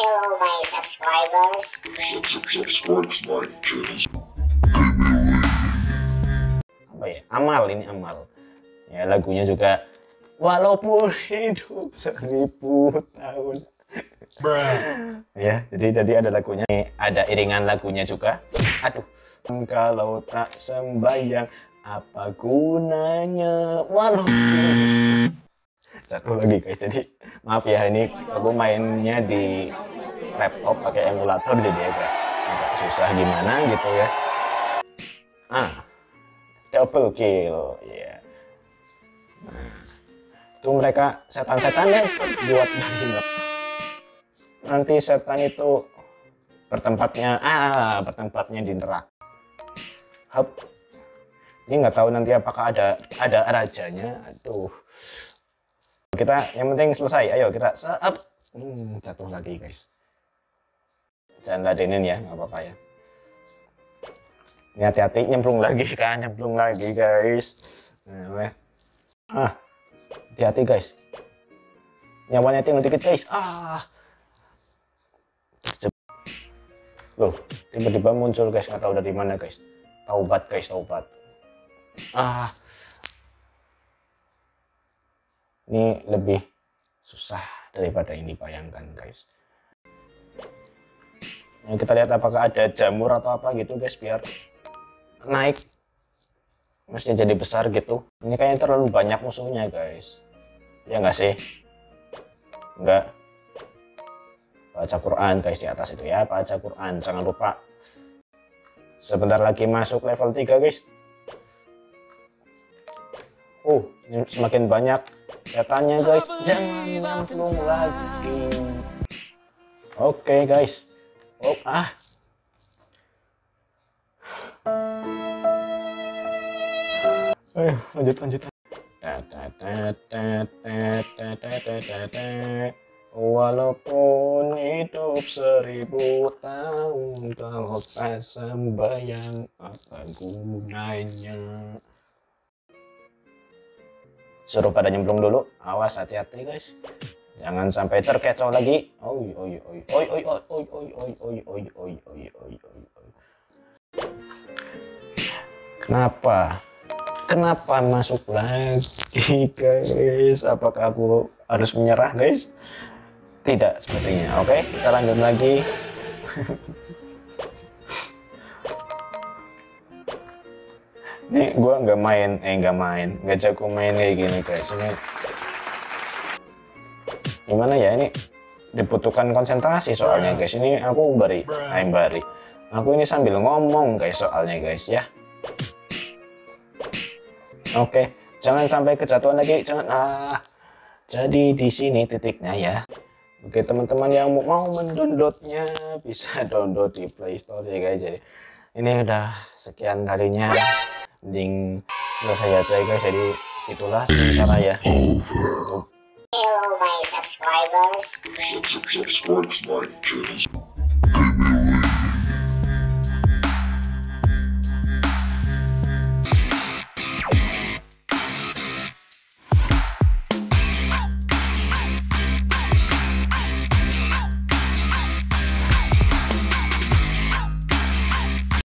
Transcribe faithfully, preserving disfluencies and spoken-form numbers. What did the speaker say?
Hello my subscribers. Subscribe my channel. Apa ya? Amal, ini Amal. Ya lagunya juga walaupun hidup seribu tahun. Ya, jadi tadi ada lagunya, ada iringan lagunya juga. Aduh, kalau tak sembahyang apa gunanya walaupun. Satu lagi guys, jadi maaf ya, ini aku mainnya di laptop pakai emulator jadi agak agak susah gimana gitu ya. Ah, double kill ya. Yeah. Nah, itu mereka setan-setannya buat nginep. Nanti setan itu bertempatnya ah bertempatnya di neraka. Hap. Ini nggak tahu nanti apakah ada ada rajanya. Aduh. Kita yang penting selesai. Ayo kita up. Hmm, jatuh lagi guys. Jangan ladenin ya, nggak apa-apa ya. Ini hati-hati nyemplung lagi kan, nyemplung lagi guys. Nah, ah, hati-hati guys. Nyawanya tinggal dikit guys. Ah. Loh, tiba-tiba muncul guys, nggak tahu dari mana guys. Taubat guys, taubat. Ah. Ini lebih susah daripada ini, bayangkan guys. Nah, kita lihat apakah ada jamur atau apa gitu guys, biar naik. Maksudnya jadi besar gitu. Ini kayaknya terlalu banyak musuhnya guys. Ya nggak sih? Enggak. Baca Quran guys di atas itu ya, baca Quran. Jangan lupa. Sebentar lagi masuk level tiga guys. Oh, ini semakin banyak setannya guys. Jangan nyemplung lagi. Oke okay, guys. Oh ah. Ayo lanjut lanjut. Walaupun hidup seribu tahun, kalau tak sembahyang apa gunanya. Suruh pada nyemplung dulu, awas hati-hati guys, jangan sampai terkecoh lagi. Oi oi oi oi oi oi oi oi oi oi oi oi oi oi oi. Kenapa? Kenapa masuk lagi guys? Apakah aku harus menyerah guys? Tidak sepertinya. Oke, kita lanjut lagi. Nih gue nggak main, eh nggak main, nggak jago main kayak gini guys. Ini gimana ya, ini dibutuhkan konsentrasi soalnya guys. Ini aku bari, eh bari. Aku ini sambil ngomong guys soalnya guys ya. Oke, jangan sampai kejatuhan lagi, jangan ah. Jadi di sini titiknya ya. Oke teman-teman yang mau mendownloadnya bisa download di Play Store ya guys. Jadi ini udah sekian kalinya. Mending selesai aja guys, jadi itulah sementara ya. Hello my subscribers. Subscribe my channel.